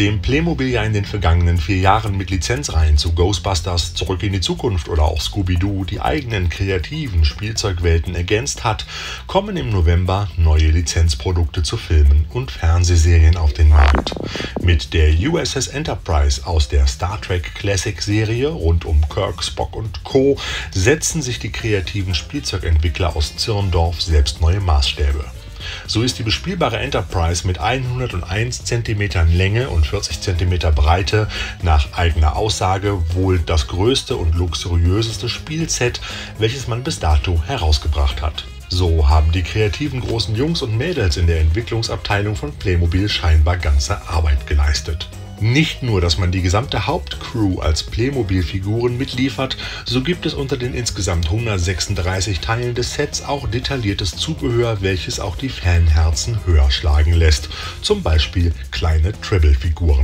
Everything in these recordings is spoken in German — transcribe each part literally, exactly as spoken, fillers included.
Nachdem Playmobil ja in den vergangenen vier Jahren mit Lizenzreihen zu Ghostbusters, Zurück in die Zukunft oder auch Scooby-Doo die eigenen kreativen Spielzeugwelten ergänzt hat, kommen im November neue Lizenzprodukte zu Filmen und Fernsehserien auf den Markt. Mit der U S S Enterprise aus der Star Trek Classic Serie rund um Kirk, Spock und Co. setzen sich die kreativen Spielzeugentwickler aus Zirndorf selbst neue Maßstäbe. So ist die bespielbare Enterprise mit hunderteins Zentimetern Länge und vierzig Zentimeter Breite nach eigener Aussage wohl das größte und luxuriöseste Spielset, welches man bis dato herausgebracht hat. So haben die kreativen großen Jungs und Mädels in der Entwicklungsabteilung von Playmobil scheinbar ganze Arbeit geleistet. Nicht nur, dass man die gesamte Hauptcrew als Playmobil-Figuren mitliefert, so gibt es unter den insgesamt hundertsechsunddreißig Teilen des Sets auch detailliertes Zubehör, welches auch die Fanherzen höher schlagen lässt, zum Beispiel kleine Tribble-Figuren.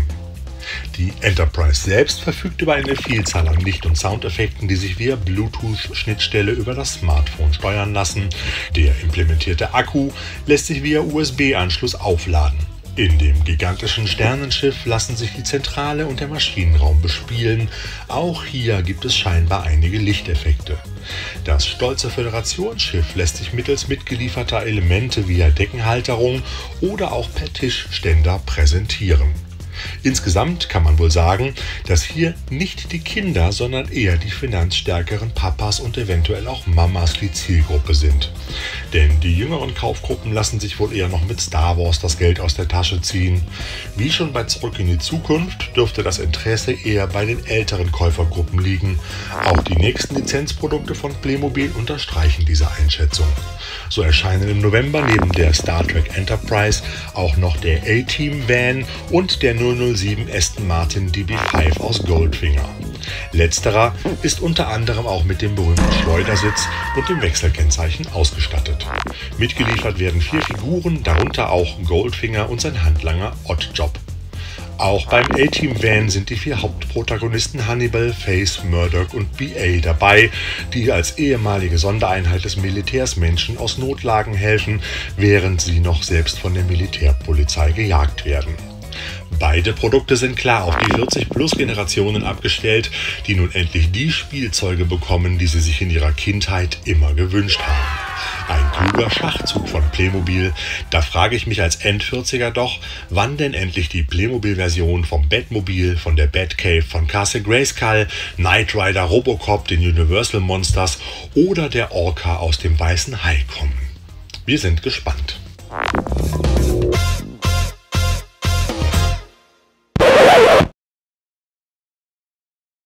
Die Enterprise selbst verfügt über eine Vielzahl an Licht- und Soundeffekten, die sich via Bluetooth-Schnittstelle über das Smartphone steuern lassen. Der implementierte Akku lässt sich via U S B-Anschluss aufladen. In dem gigantischen Sternenschiff lassen sich die Zentrale und der Maschinenraum bespielen. Auch hier gibt es scheinbar einige Lichteffekte. Das stolze Föderationsschiff lässt sich mittels mitgelieferter Elemente via Deckenhalterung oder auch per Tischständer präsentieren. Insgesamt kann man wohl sagen, dass hier nicht die Kinder, sondern eher die finanzstärkeren Papas und eventuell auch Mamas die Zielgruppe sind. Denn die jüngeren Kaufgruppen lassen sich wohl eher noch mit Star Wars das Geld aus der Tasche ziehen. Wie schon bei Zurück in die Zukunft dürfte das Interesse eher bei den älteren Käufergruppen liegen. Auch die nächsten Lizenzprodukte von Playmobil unterstreichen diese Einschätzung. So erscheinen im November neben der Star Trek Enterprise auch noch der A-Team Van und der null null sieben Aston Martin D B fünf aus Goldfinger. Letzterer ist unter anderem auch mit dem berühmten Schleudersitz und dem Wechselkennzeichen ausgestattet. Mitgeliefert werden vier Figuren, darunter auch Goldfinger und sein Handlanger Oddjob. Auch beim A-Team Van sind die vier Hauptprotagonisten Hannibal, Face, Murdoch und B A dabei, die als ehemalige Sondereinheit des Militärs Menschen aus Notlagen helfen, während sie noch selbst von der Militärpolizei gejagt werden. Beide Produkte sind klar auf die vierzig Plus Generationen abgestellt, die nun endlich die Spielzeuge bekommen, die sie sich in ihrer Kindheit immer gewünscht haben. Ein kluger Schachzug von Playmobil. Da frage ich mich als Endvierziger doch, wann denn endlich die Playmobil-Version vom Batmobil, von der Batcave, von Castle Grayskull, Knight Rider, Robocop, den Universal Monsters oder der Orca aus dem Weißen Hai kommen. Wir sind gespannt.